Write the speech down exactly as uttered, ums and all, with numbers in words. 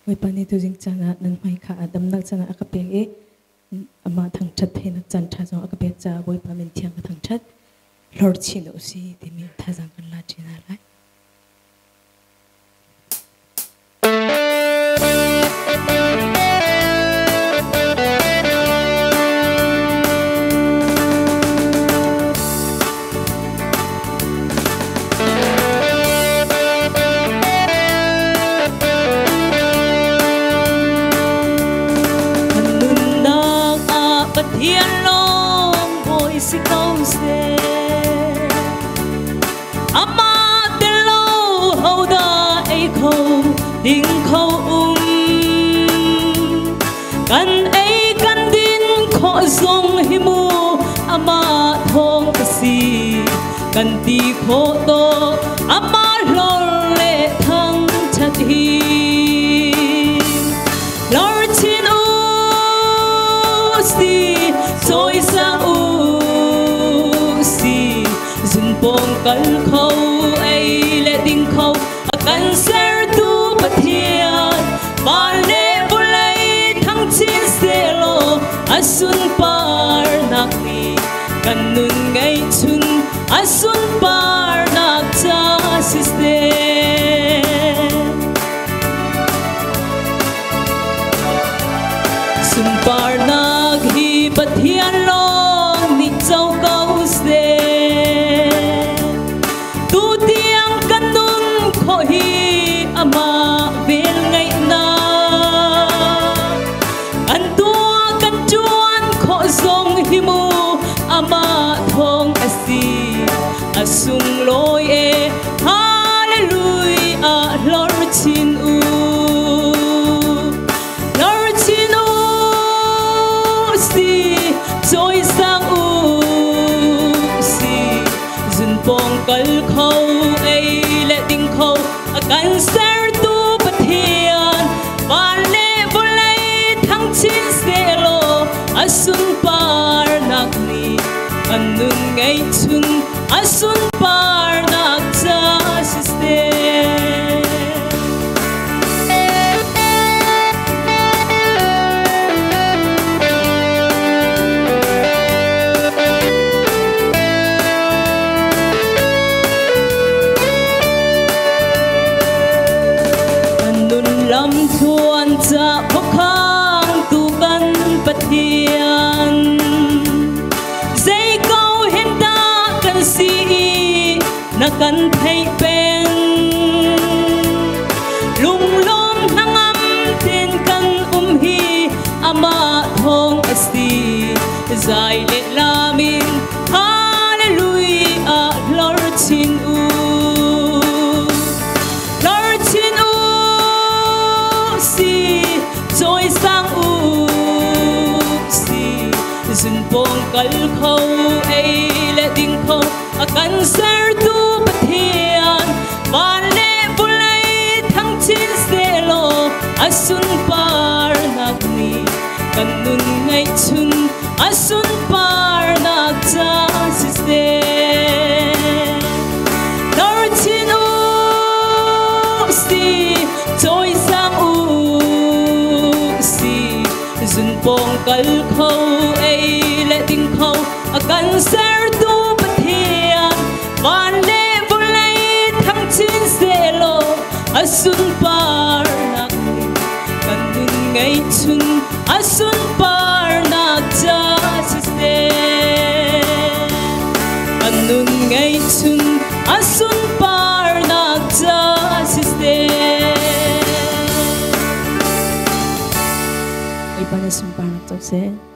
Oi pani tu jing chana nan mai kha adam nak chana akape e ama thang that the nak chan tha jong akape cha boi pa min thiang thang that lord chin o si ti mi tha jang kan la china lai thiên long vội si câu xe ama tên lâu hậu đa ấy khâu đình khâu um căn ấy căn din khó dòng himu ama thong si căn ti khó to ama lor lệ thăng chặt hi lor chin u si rồi sang u si dừng bông cắn khâu ấy lệ đình khâu cắn ser tu bát thiên ba lệ vô lấy thăng chiến xe lo asun par nak ni kan nun ngay chun asun par nak cha siste sun par nak hi bát thiên long ni châu câu se tu tiếng căn nun khó hi ama vel ngay na an tua căn chuan khó dòng hi mu ama thong asi asung loi e hallelujah lord chin u rồi sang u si dừng bông cල් khâu ấy lệ đình khâu căn ser tu bát thiên ba lệ vô lấy thăng chiến xe lo asun par nak ni kan nun ngay chun asun par nak cha siste lâm thuần cha bốc khang tu căn bát thiên dây câu hiện ta cần si na cần thấy bên lung lom nang âm tên căn um hi ama thong asi dài lệ la min hallelujah lord chin u rồi sang u si dừng bông cල් khâu ấy lệ đình khâu căn ser tu bát thiên ba lệ vô lấy thăng chiến xe lo asun par nak ni kan nun ngay chun asun par nak cha siste lord chin u si rồi sang u dừng bông cl khâu ấy lệ đình khâu căn ser tu bát thiên ba lệ vô lấy thăng chiến xe lo asun par nak kan nun ngay chun asun par nak cha siste kan nun ngay chun asun par nak cha siste oi pani sum par nak chau se